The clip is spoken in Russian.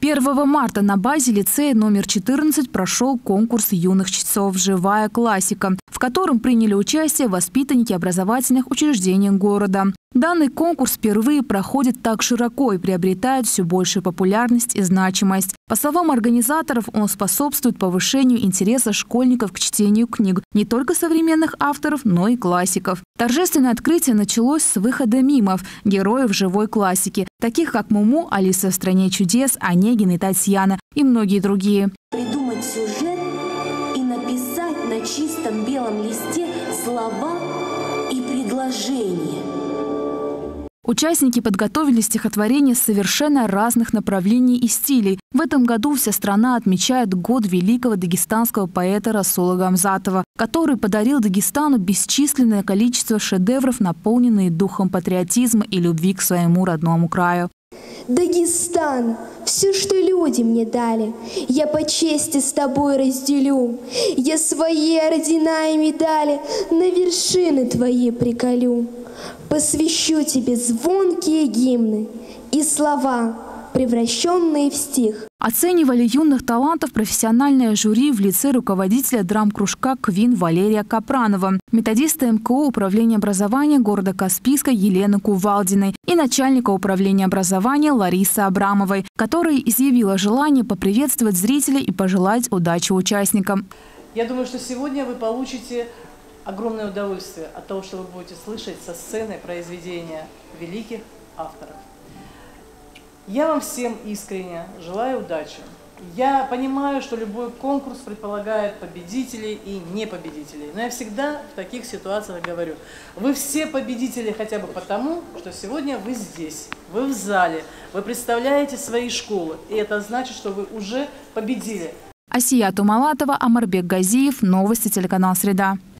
1 марта на базе лицея номер 14 прошел конкурс юных чтецов «Живая классика», в котором приняли участие воспитанники образовательных учреждений города. Данный конкурс впервые проходит так широко и приобретает все большую популярность и значимость. По словам организаторов, он способствует повышению интереса школьников к чтению книг не только современных авторов, но и классиков. Торжественное открытие началось с выхода мимов – героев живой классики, таких как Муму, Алиса в стране чудес, Онегин и Татьяна и многие другие. Придумать сюжет и написать на чистом белом листе слова и предложения. Участники подготовили стихотворения совершенно разных направлений и стилей. В этом году вся страна отмечает год великого дагестанского поэта Расула Гамзатова, который подарил Дагестану бесчисленное количество шедевров, наполненные духом патриотизма и любви к своему родному краю. Дагестан, все, что люди мне дали, я по чести с тобой разделю. Я свои ордена и медали на вершины твои приколю. Посвящу тебе звонкие гимны и слова, превращенные в стих. Оценивали юных талантов профессиональное жюри в лице руководителя драм-кружка «Квин» Валерия Капранова, методиста МКУ управления образования города Каспийска Елены Кувалдиной и начальника управления образования Ларисы Абрамовой, которая изъявила желание поприветствовать зрителей и пожелать удачи участникам. Я думаю, что сегодня вы получите огромное удовольствие от того, что вы будете слышать со сцены произведения великих авторов. Я вам всем искренне желаю удачи. Я понимаю, что любой конкурс предполагает победителей и непобедителей. Но я всегда в таких ситуациях говорю, вы все победители хотя бы потому, что сегодня вы здесь, вы в зале, вы представляете свои школы. И это значит, что вы уже победили. Асия Тумалатова, Омарбек Газиев, новости телеканал «Среда».